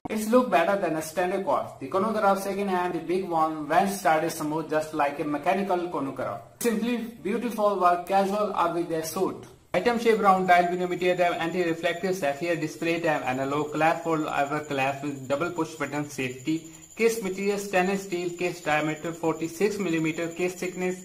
It's look better than a standard quartz. The chronograph second hand, the big one, when started smooth just like a mechanical chronograph. Simply beautiful work, casual or with a suit. Item shape round dial venometer tab, anti-reflective sapphire display tab, analog glass fold over glass with double push button safety. Case material stainless steel, case diameter 46 mm, case thickness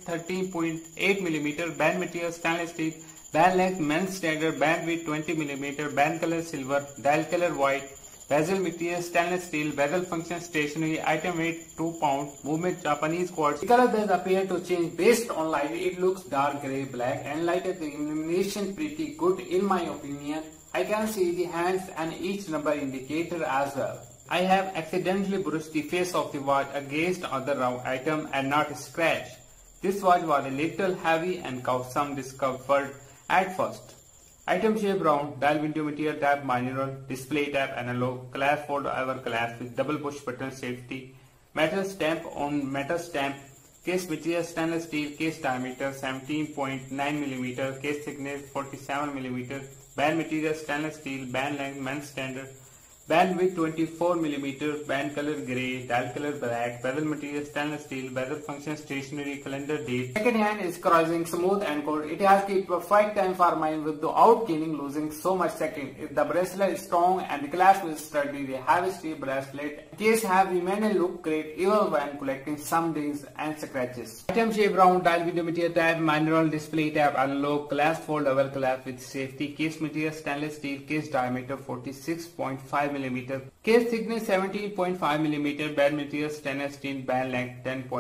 13.8 mm, band material stainless steel, band length men's standard, band width 20 mm, band color silver, dial color white, bezel material stainless steel, bezel function stationary, item weight 2 pounds, movement Japanese quartz. The color does appear to change based on light. It looks dark grey, black and lighter. The illumination pretty good in my opinion. I can see the hands and each number indicator as well. I have accidentally brushed the face of the watch against other round item and not scratch. This watch was a little heavy and caused some discomfort at first. Item shape round, dial venometer tab, manual, display tab, analog, glass fold over glass with double push button safety, metal stamp on metal stamp, case material stainless steel, case diameter 17.9 mm, case thickness 47 mm, band material stainless steel, band length men's standard, band width 24 mm, band color grey, dial color black, bezel material stainless steel, bezel function stationary, calendar date. Second hand is crossing smooth and good. It has the perfect time for mine without gaining losing so much second. If the bracelet is strong and the clasp is sturdy, the heavy steel bracelet case have remained look great even when collecting some dings and scratches. Item shape round, dial venometer tab, manual, display tab, analog, glass fold over glass with safety, case material stainless steel, case diameter 46.5 mm, case thickness 17.5 mm, band material stainless steel, band length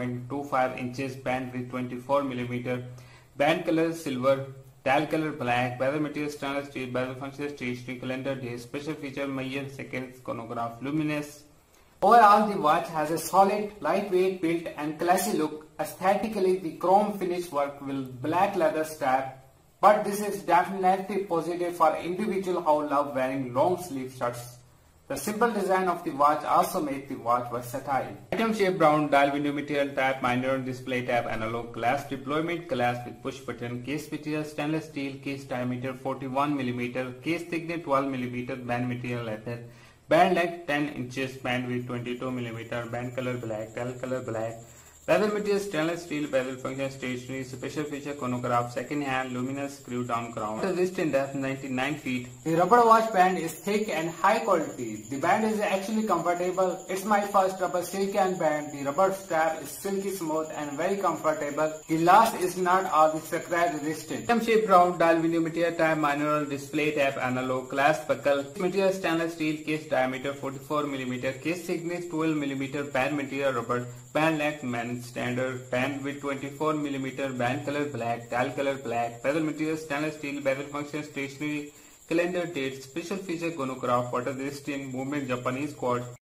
10.25 inches, band width 24 mm, band color silver, dial color black, bezel material stainless steel, bezel function stationary, calendar day, special feature Mayer seconds chronograph, luminous. Overall, the watch has a solid, lightweight build and classy look. Aesthetically, the chrome finish work with black leather strap. But this is definitely positive for individuals who love wearing long sleeve shirts. The simple design of the watch also makes the watch versatile. Item shape round, dial venometer tab, manual, display tab, analog, glass deployment, glass with push button, case material stainless steel, case diameter 41 mm, case thickness 12 mm, band material leather, band length 10 inches, band width 22 mm, band color black, dial color black, bezel material stainless steel, bezel function stationary, special feature chronograph, second hand, luminous screw down crown. The wrist in depth 99 feet. The rubber watch band is thick and high quality. The band is actually comfortable. It's my first rubber silken band. The rubber strap is silky smooth and very comfortable. The last is not all the scratch resistant. Item shape round, dial venometer tab, manual, display tab, analog, glass buckle, material stainless steel, case diameter 44 mm, case thickness 12 mm, band material rubber, band length men's standard, band width 24 mm, band color black, dial color black, bezel material stainless steel, bezel function stationary, calendar date, special feature chronograph, water resistant, movement Japanese quartz.